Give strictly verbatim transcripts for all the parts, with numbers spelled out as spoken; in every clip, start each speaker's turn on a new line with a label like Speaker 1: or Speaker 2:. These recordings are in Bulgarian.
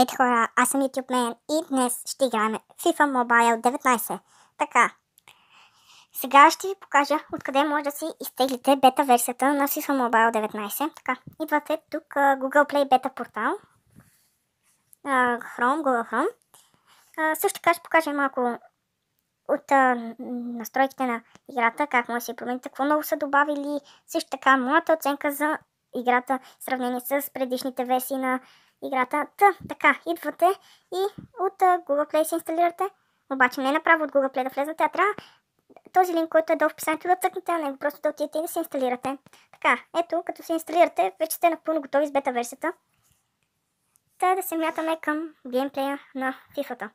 Speaker 1: Здравейте хора, аз съм YouTubeman и днес ще играем FIFA Mobile деветнайсет. Така, сега ще ви покажа откъде може да си изтеглите бета версията на FIFA Mobile деветнайсет. Така, идвате тук Google Play Beta портал, Chrome, Google Chrome. А, също така ще покажа малко от а, настройките на играта, как може да си промените, какво ново са добавили. Също така моята оценка за играта в сравнение с предишните версии на играта. Та, така, идвате и от uh, Google Play се инсталирате, обаче не направо от Google Play да влезете, а трябва този линк, който е долу в описанието, да цъкнете на него, просто да отидете и да се инсталирате. Така, ето, като се инсталирате, вече сте напълно готови с бета версията. Та да се мятаме към геймплея на FIFA-та.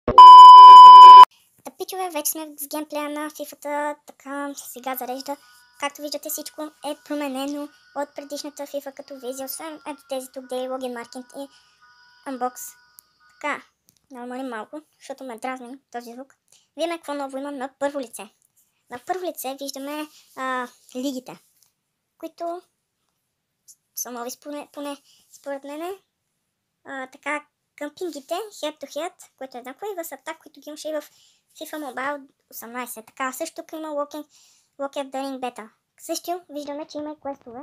Speaker 1: Та, пичове, вече сме с геймплея на FIFA-та, така сега зарежда. Както виждате, всичко е променено от предишната FIFA като визия, освен ето тези тук Daily Login Market и Unbox. Така, да намалим малко, защото ме дразни този звук. Виждаме какво ново има на първо лице. На първо лице виждаме а, лигите, които са нови поне, поне според мене. А, така, къмпингите, head to head, което е еднакво, и в атак, които ги имаше и в FIFA Mobile осемнайсет. Така, също тук има Walking Locket During Beta. Също виждаме, че има и квестове.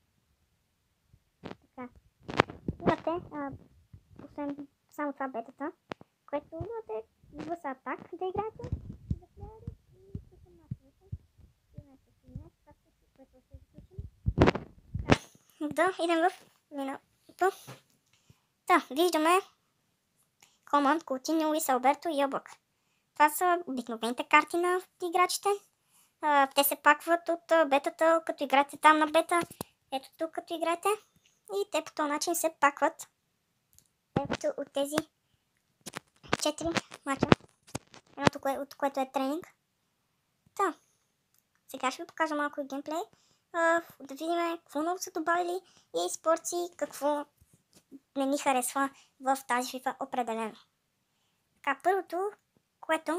Speaker 1: Така. Имате, а, освен само това бетата, което имате в атак да играете. За плеери и тук мачовете. Имаме се силне, както си, което ще изключим. Да, идем в миналото. Да, виждаме Command, Coutinho, Luis Alberto и Облак. Това са обикновените карти на играчите. Uh, те се пакват от uh, бетата, като играете там на бета. Ето тук, като играете. И те по този начин се пакват. Ето от тези четири мача. Едното, кое, от което е тренинг. Та. Сега ще ви покажа малко и геймплей. Uh, да видим какво ново са добавили и спорци, какво не ни харесва в тази FIFA определено. Така, първото, което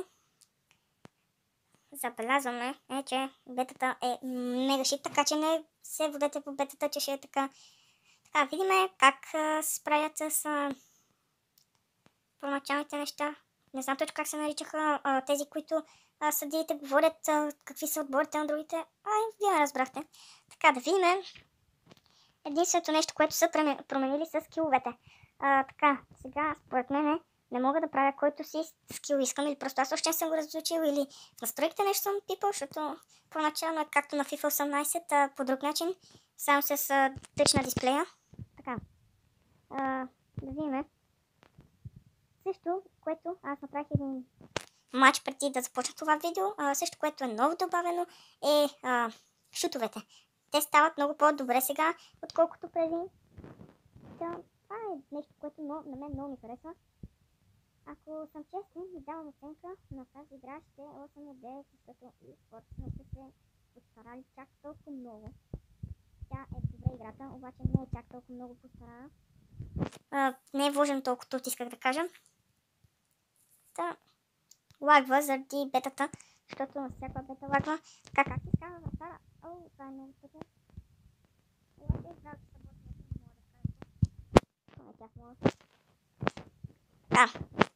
Speaker 1: забелязваме е, че бетата е мега шит, така че не се водете по бетата, че ще е така. Така, видиме как а, се справят с а, първоначалните неща. Не знам точно как се наричаха а, тези, които а, съдиите говорят а, какви са отборите на другите. Ай, вие ме разбрахте. Така, да видим единственото нещо, което са променили с скиловете. А, така, сега според мен не мога да правя който си скил искам, или просто аз още не съм го разучил, или в настройките нещо съм пипал, защото поначално е както на FIFA осемнайсет, а по друг начин, само с тъч на дисплея. Така, а, да видим. Също, което аз направих един матч преди да започна това видео, а, също, което е ново добавено, е а, шутовете. Те стават много по-добре сега, отколкото преди. Да, това е нещо, което на мен много ми харесва. Ако съм честен и давам оценка на тази игра, ще е осем от девет, защото и спорта не са се постарали чак толкова много. Тя е добра играта, обаче не е чак толкова много постарана. А, не е вложен толкова тут, исках да кажа. Та, лагва заради бетата, защото на всяка бета лагва. Така, как се казва Васара? О, това е много тъпо. Обаче е здраво, че събота не мога да кажа. Това е тях мога. Да.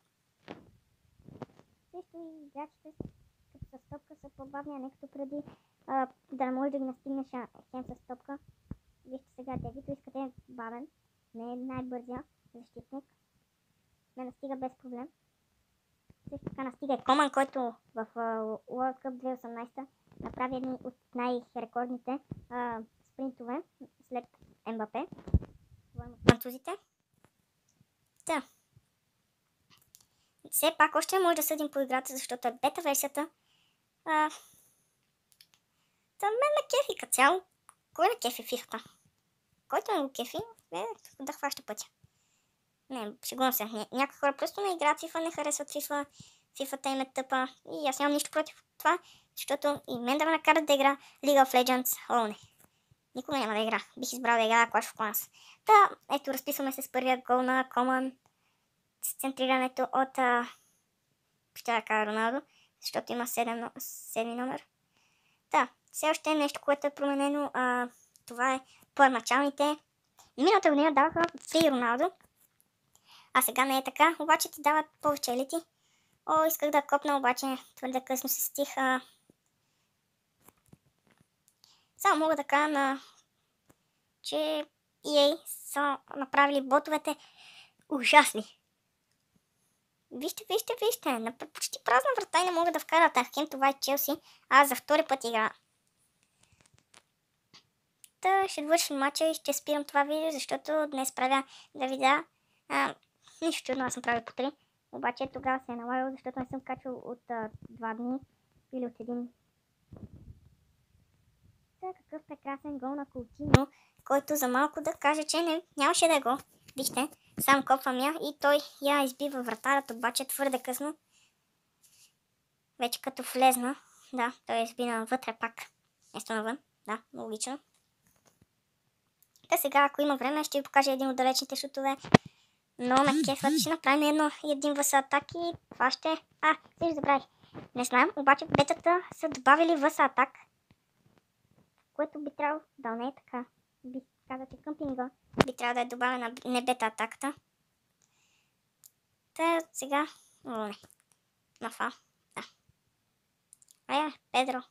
Speaker 1: Също и играчите като с топка са по-бавни, а не като преди, а, да не можеш да ги настигнеш хем с топка. Вижте сега Девито, искате е бавен, не е най-бързия защитник. Не настига без проблем. Също така настига е Коман, който в uh, World Cup две хиляди и осемнайсета направи едни от най-рекордните uh, спринтове след Мбапе. Говорим от французите. Та. Все пак още може да съдим по играта, защото е бета версията. А, та мен ме кефи като цяло. Кой не кефи FIFA-та? Който не го кефи, е да хваща пътя. Не, шегувам се. Някои хора просто не играят FIFA, не харесват FIFA. FIFA-та им е тъпа. И аз нямам нищо против това, защото и мен да ме накарат да игра League of Legends. О, не. Никога няма да игра. Бих избрал да игра Clash of Clans. Та, ето, разписваме се с първия гол на Coman. С центрирането от а, ще да кажа Роналдо, защото има седми номер. Да, все още е нещо, което е променено. А, това е първоначалните. Миналата година даваха фри Роналдо, А сега не е така, обаче ти дават повече елити. О, исках да копна, обаче твърде късно се стих. А... Само мога да кажа на... че и ей са направили ботовете ужасни. Вижте, вижте, вижте, на почти празна врата и не могат да вкарат Ахем, това е Челси. Аз за втори път игра. Та ще довършим матча и ще спирам това видео, защото днес правя да видеа. А, нищо чудно, аз съм правил по три. Обаче тогава се е налагал, защото не съм качвал от а, два дни или от един. Та какъв прекрасен гол на Каутиньо, който за малко да каже, че не, нямаше да е гол. Вижте, сам копвам я и той я избива вратарят, обаче твърде късно. Вече като влезна, да, той е избина вътре пак, вместо навън, да, логично. Та сега, ако има време, ще ви покажа един от далечните шутове. Но ме кефът, ще направим едно, един въз атак и това ще... А, си забравих. Не знам, обаче в бетата са добавили въз атак, което би трябвало да не е така. Би каза, че къмпинга би трябвало да е добавена не бета атаката. Та сега... О, не. На фа. Да. Ая, Педро.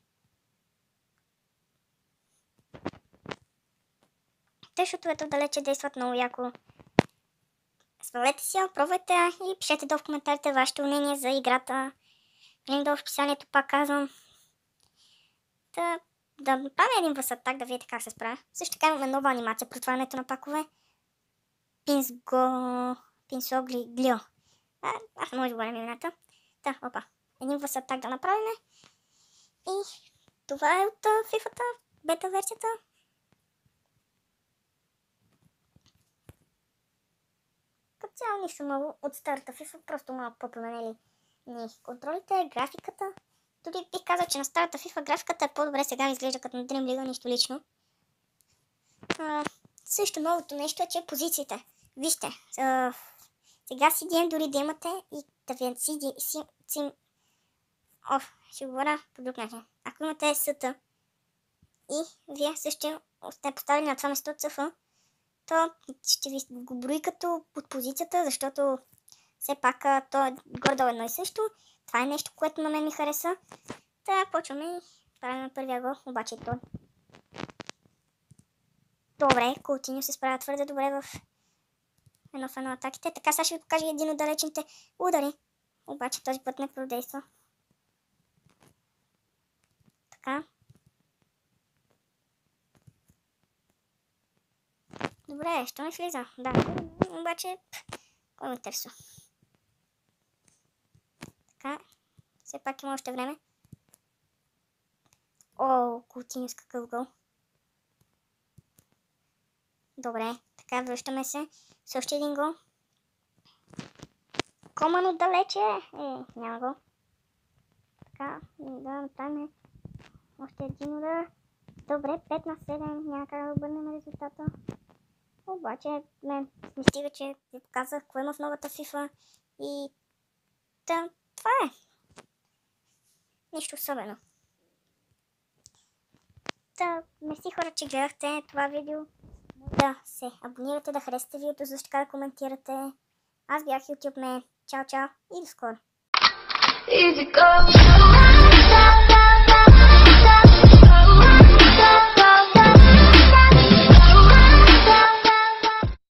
Speaker 1: Те шутовете далече действат много яко. Свалете си, пробвайте и пишете долу в коментарите вашето мнение за играта. Линк долу в описанието, пак казвам. Та, да направя един въз атак, да видите как се справя. Също така имаме нова анимация, протварянето на пакове. Пинсго... Пинсогли... Глио. А, аз не може да говорим имената. Та, опа. Един въз атак да направим. И това е от фифата, бета версията. Като цяло нищо много от старата FIFA, просто малко по-променели ни контролите, графиката. Дори бих казал, че на старата FIFA графиката е по-добре, сега ми изглежда като на Dream League, нищо лично. А, също новото нещо е, че позициите. Вижте, а, сега си ди ем дори да имате и да ви си ди ем... Оф, ще говоря по друг начин. Ако имате ес-та и вие също сте поставили на това место цъф, то ще ви го брои като от позицията, защото все пак то е гордо едно и също. Това е нещо, което на мен ми хареса. Та почваме и правим на първия гол, обаче той. Добре, Каутиньо се справя твърде добре в едно в едно атаките. Така сега ще ви покажа един от далечните удари. Обаче този път не продейства. Така. Добре, що не влиза? Да, обаче, кой ме интересува? Така, все пак има още време. О, Каутиньо с какъв гол. Добре, така връщаме се с още един гол. Коман отдалече. Е, няма гол. Така, да направим още един удар. Добре, пет на седем, няма как да обърнем резултата. Обаче, мен ми стига, че ви показах какво има в новата FIFA и да, това е. Нищо особено. Та, мерси хора, че гледахте това видео. Да се абонирате, да харесате видеото, също така да коментирате. Аз бях YouTube мен. Чао, чао и до скоро.